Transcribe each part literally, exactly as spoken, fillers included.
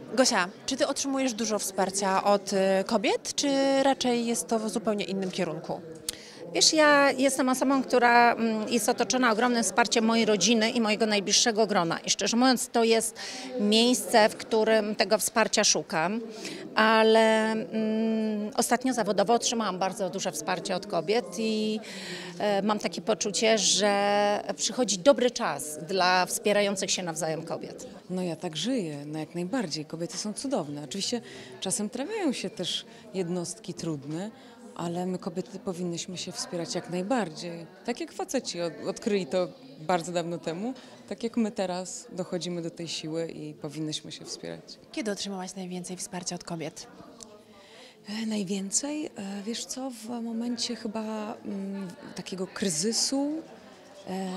Gosia, czy ty otrzymujesz dużo wsparcia od y, kobiet, czy raczej jest to w zupełnie innym kierunku? Wiesz, ja jestem osobą, która mm, jest otoczona ogromnym wsparciem mojej rodziny i mojego najbliższego grona. I szczerze mówiąc, to jest miejsce, w którym tego wsparcia szukam, ale mm, ostatnio zawodowo otrzymałam bardzo duże wsparcie od kobiet i e, mam takie poczucie, że przychodzi dobry czas dla wspierających się nawzajem kobiet. No ja tak żyję, no jak najbardziej. Kobiety są cudowne. Oczywiście czasem trafiają się też jednostki trudne, ale my kobiety powinnyśmy się wspierać jak najbardziej. Tak jak faceci od, odkryli to bardzo dawno temu, tak jak my teraz dochodzimy do tej siły i powinnyśmy się wspierać. Kiedy otrzymałaś najwięcej wsparcia od kobiet? E, najwięcej, e, wiesz co, w momencie chyba mm, takiego kryzysu, e,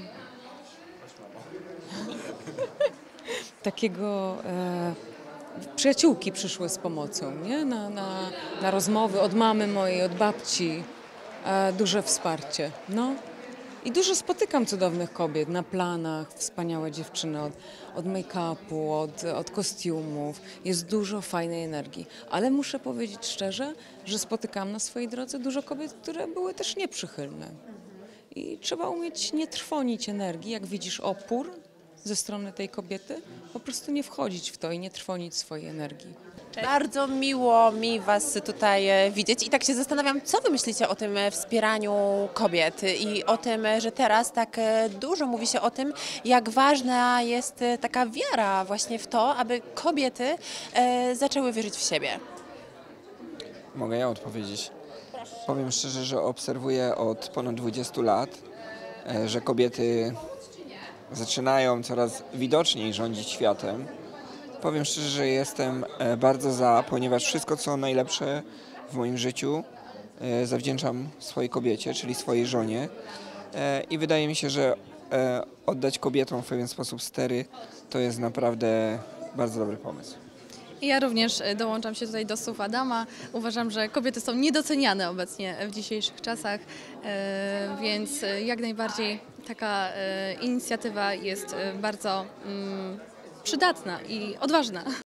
takiego... E, Przyjaciółki przyszły z pomocą, nie? Na, na, na rozmowy od mamy mojej, od babci. E, duże wsparcie. No. I dużo spotykam cudownych kobiet na planach, wspaniałe dziewczyny od, od make-upu, od, od kostiumów. Jest dużo fajnej energii. Ale muszę powiedzieć szczerze, że spotykam na swojej drodze dużo kobiet, które były też nieprzychylne. I trzeba umieć nie trwonić energii, jak widzisz opór ze strony tej kobiety, po prostu nie wchodzić w to i nie trwonić swojej energii. Bardzo miło mi was tutaj e, widzieć i tak się zastanawiam, co wy myślicie o tym e, wspieraniu kobiet i o tym, e, że teraz tak e, dużo mówi się o tym, jak ważna jest e, taka wiara właśnie w to, aby kobiety e, zaczęły wierzyć w siebie. Mogę ja odpowiedzieć? Powiem szczerze, że obserwuję od ponad dwudziestu lat, e, że kobiety zaczynają coraz widoczniej rządzić światem. Powiem szczerze, że jestem e, bardzo za, ponieważ wszystko, co najlepsze w moim życiu e, zawdzięczam swojej kobiecie, czyli swojej żonie. E, I wydaje mi się, że e, oddać kobietom w pewien sposób stery to jest naprawdę bardzo dobry pomysł. Ja również e, dołączam się tutaj do słów Adama. Uważam, że kobiety są niedoceniane obecnie w dzisiejszych czasach, e, więc e, jak najbardziej taka e, inicjatywa jest e, bardzo mm, przydatna i odważna.